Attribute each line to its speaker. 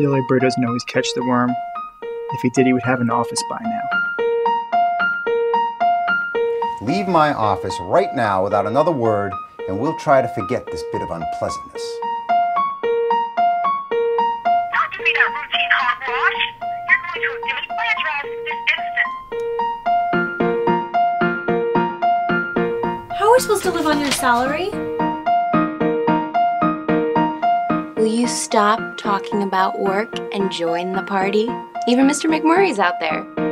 Speaker 1: Billy Bird doesn't always catch the worm. If he did, he would have an office by now.
Speaker 2: Leave my office right now without another word, and we'll try to forget this bit of unpleasantness.
Speaker 3: Don't give me that routine hogwash. You're going to delete my address this instant.
Speaker 4: How are we supposed to live on your salary?
Speaker 5: Will you stop talking about work and join the party? Even Mr. McMurray's out there.